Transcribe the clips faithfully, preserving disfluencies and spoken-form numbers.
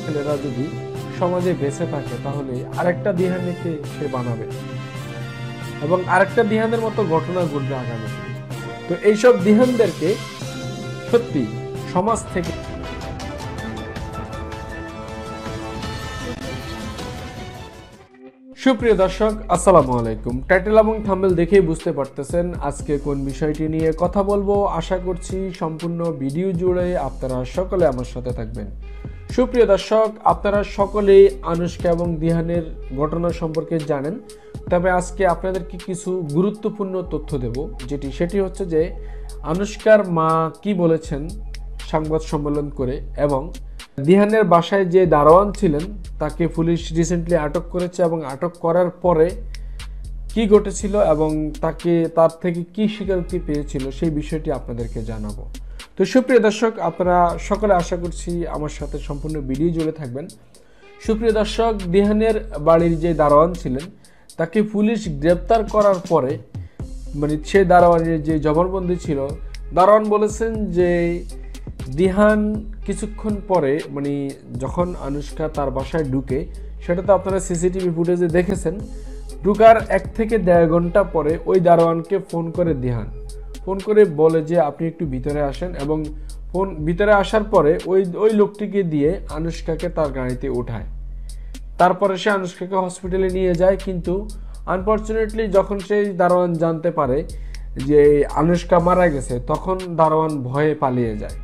ছেলেরা যদি সমাজে বেঁচে থাকে তাহলে আরেকটা দিহানকে সে বানাবে এবং আরেকটা দিহানের মতো ঘটনা ঘটবে আগামীতে। তো এইসব দিহানদেরকে সত্যি সমাজ থেকে সুপ্রিয় দর্শক, আসসালামু আলাইকুম। টাইটেল এবং থাম্বনেল দেখেই বুঝতে পারতেছেন আজকে কোন বিষয়টি নিয়ে কথা বলবো। আশা করছি সম্পূর্ণ ভিডিও জুড়ে আপনারা সকলে আমার সাথে থাকবেন। সুপ্রিয় দর্শক, আপনারা সকলেই আনুশকা এবং দিহানের ঘটনা সম্পর্কে জানেন, তবে আজকে আপনাদেরকে কিছু গুরুত্বপূর্ণ তথ্য দেব, যেটি সেটি হচ্ছে যে আনুশকার মা কি বলেছেন সংবাদ সম্মেলন করে, এবং দিহানের বাসায় যে দারোয়ান ছিলেন তাকে পুলিশ রিসেন্টলি আটক করেছে এবং আটক করার পরে কি ঘটেছিল এবং তাকে তার থেকে কি স্বীকারোক্তি পেয়েছিল সেই বিষয়টি আপনাদেরকে জানাবো। তো সুপ্রিয় দর্শক, আপনারা সকলে আশা করছি আমার সাথে সম্পূর্ণ ভিডিও জুড়ে থাকবেন। সুপ্রিয় দর্শক, দিহানের বাড়ির যে দারোয়ান ছিলেন তাকে পুলিশ গ্রেপ্তার করার পরে, মানে সে দারোয়ানের যে জবানবন্দি ছিল, দারোয়ান বলেছেন যে দিহান কিছুক্ষণ পরে, মানে যখন আনুশকা তার বাসায় ঢুকে, সেটা তো আপনারা সিসিটিভি ফুটেজে দেখেছেন, ঢুকার এক থেকে দেড় ঘন্টা পরে ওই দারোয়ানকে ফোন করে দিহান ফোন করে বলে যে আপনি একটু ভিতরে আসেন, এবং ফোন ভিতরে আসার পরে ওই ওই লোকটিকে দিয়ে আনুশকাকে তার গাড়িতে ওঠায়। তারপরে সে আনুশকাকে হসপিটালে নিয়ে যায়, কিন্তু আনফর্চুনেটলি যখন সেই দারোয়ান জানতে পারে যে আনুশকা মারা গেছে, তখন দারোয়ান ভয়ে পালিয়ে যায়।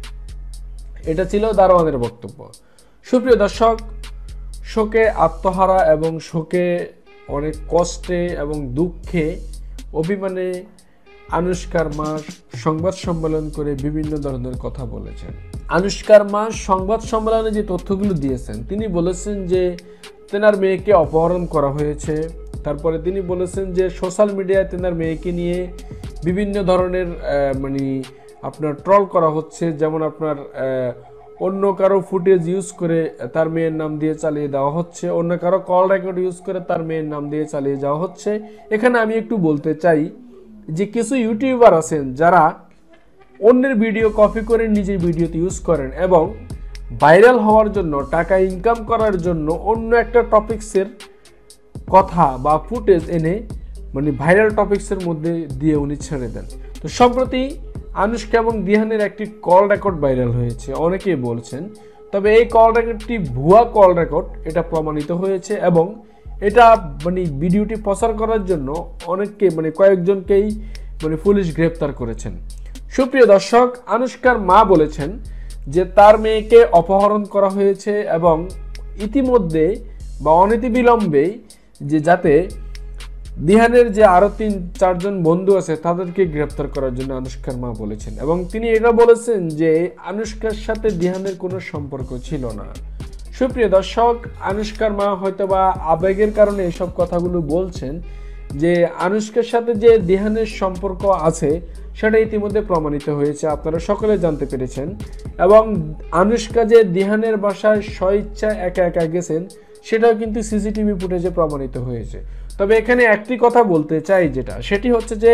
এটা ছিল দারোয়ানের বক্তব্য। সুপ্রিয় দর্শক, শোকে আত্মহারা এবং শোকে অনেক কষ্টে এবং দুঃখে অভিমানে আনুশকার মা সংবাদ সম্মেলন করে বিভিন্ন ধরনের কথা বলেছেন। আনুশকার মা সংবাদ সম্মেলনে যে তথ্যগুলো দিয়েছেন, তিনি বলেছেন যে তেনার মেয়েকে অপহরণ করা হয়েছে। তারপরে তিনি বলেছেন যে সোশ্যাল মিডিয়ায় তেনার মেয়েকে নিয়ে বিভিন্ন ধরনের মানে আপনার ট্রল করা হচ্ছে, যেমন আপনার অন্য কারো ফুটেজ ইউজ করে তার মেয়ের নাম দিয়ে চালিয়ে দেওয়া হচ্ছে, অন্য কারো কল রেকর্ড ইউজ করে তার মেয়ের নাম দিয়ে চালিয়ে যাওয়া হচ্ছে। এখানে আমি একটু বলতে চাই যে কিছু ইউটিউবার আছেন যারা অন্যের ভিডিও কপি করে নিজের ভিডিওতে ইউজ করেন এবং ভাইরাল হওয়ার জন্য, টাকা ইনকাম করার জন্য অন্য একটা টপিকসের কথা বা ফুটেজ এনে মানে ভাইরাল টপিকসের মধ্যে দিয়ে উনি ছেড়ে দেন। তো সম্প্রতি আনুশকা এবং দিহানের একটি কল রেকর্ড ভাইরাল হয়েছে, অনেকেই বলছেন, তবে এই কল রেকর্ডটি ভুয়া কল রেকর্ড, এটা প্রমাণিত হয়েছে এবং এটা মানে ভিডিওটি প্রচার করার জন্য অনেককে মানে কয়েকজনকেই মানে পুলিশ গ্রেপ্তার করেছেন। সুপ্রিয় দর্শক, আনুশকার মা বলেছেন যে তার মেয়েকে অপহরণ করা হয়েছে এবং ইতিমধ্যে বা অনতিবিলম্বেই যে যাতে দিহানের যে আরো তিন চারজন বন্ধু আছে তাদেরকে গ্রেপ্তার করার জন্য আনুশকার মা বলেছেন, এবং তিনি এটা বলেছেন যে আনুশকার সাথে দিহানের কোনো সম্পর্ক ছিল না। সুপ্রিয় দর্শক, আনুশকার মা হয়তোবা আবেগের কারণে এসব কথাগুলো বলছেন। যে আনুশকার সাথে যে দিহানের সম্পর্ক আছে সেটা ইতিমধ্যে প্রমাণিত হয়েছে, আপনারা সকলে জানতে পেরেছেন, এবং আনুশকা যে দিহানের বাসায় স্বইচ্ছা একা একা গেছেন সেটাও কিন্তু সিসিটিভি ফুটেজে প্রমাণিত হয়েছে। তবে এখানে একটি কথা বলতে চাই, যেটা সেটি হচ্ছে যে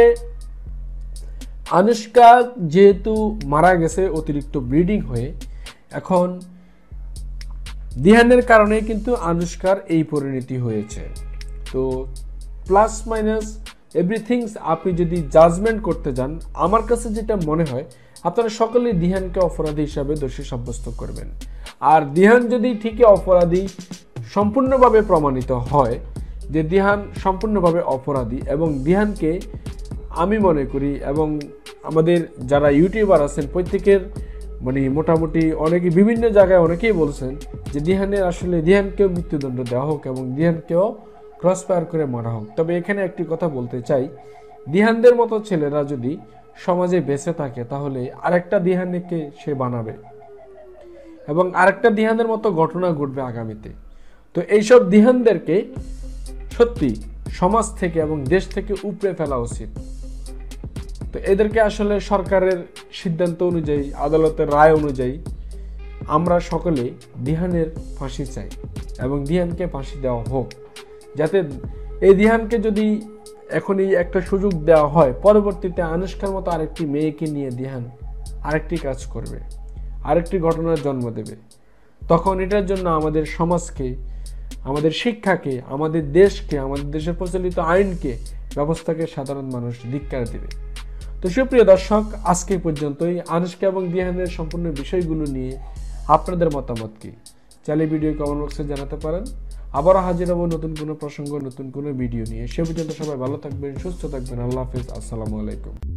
আনুশকা যেহেতু মারা গেছে অতিরিক্ত ব্লিডিং হয়ে, এখন দিহানের কারণে কিন্তু আনুশকার এই পরিণতি হয়েছে। তো প্লাস মাইনাস এভরিথিংস আপনি যদি জাজমেন্ট করতে যান, আমার কাছে যেটা মনে হয় আপনারা সকলেই দিহানকে অপরাধী হিসাবে দোষী সাব্যস্ত করবেন। আর দিহান যদি ঠিকই অপরাধী সম্পূর্ণভাবে প্রমাণিত হয় যে দিহান সম্পূর্ণভাবে অপরাধী, এবং দিহানকে আমি মনে করি এবং আমাদের যারা ইউটিউবার আছেন প্রত্যেকের মানে মোটামুটি অনেকে বিভিন্ন জায়গায় অনেকেই বলছেন যে দিহানের আসলে দিহানকেও মৃত্যুদণ্ড দেওয়া হোক এবং দিহানকেও ক্রস ফায়ার করে মারা হোক। তবে এখানে একটি কথা বলতে চাই, দিহানদের মতো ছেলেরা যদি সমাজে বেঁচে থাকে তাহলে আরেকটা দিহানকে সে বানাবে এবং আরেকটা দিহানের মতো ঘটনা ঘটবে আগামীতে। তো এইসব দিহানদেরকে সত্যি সমাজ থেকে এবং দেশ থেকে উপড়ে ফেলা উচিত। তো এদেরকে আসলে সরকারের সিদ্ধান্ত অনুযায়ী, আদালতের রায় অনুযায়ী আমরা সকলে দিহানের ফাঁসি চাই এবং দিহানকে ফাঁসি দেওয়া হোক, যাতে এই দিহানকে যদি এখনই একটা সুযোগ দেওয়া হয়, পরবর্তীতে আনুশকার মতো আরেকটি মেয়েকে নিয়ে দিহান আরেকটি কাজ করবে, আরেকটি ঘটনার জন্ম দেবে। তখন এটার জন্য আমাদের সমাজকে, আমাদের শিক্ষাকে, আমাদের দেশকে, আমাদের দেশের প্রচলিত আইনকে, ব্যবস্থাকে সাধারণ মানুষ ধিক্কার দেবে। তো সুপ্রিয় দর্শক, আজকে পর্যন্তই। আনুশকা এবং দিহানের সম্পূর্ণ বিষয়গুলো নিয়ে আপনাদের মতামত কি চাইলে ভিডিও কমেন্ট বক্সে জানাতে পারেন। আবারও হাজির হব নতুন কোনো প্রসঙ্গ, নতুন কোনো ভিডিও নিয়ে। সে পর্যন্ত সবাই ভালো থাকবেন, সুস্থ থাকবেন। আল্লাহ হাফেজ, আসসালামু আলাইকুম।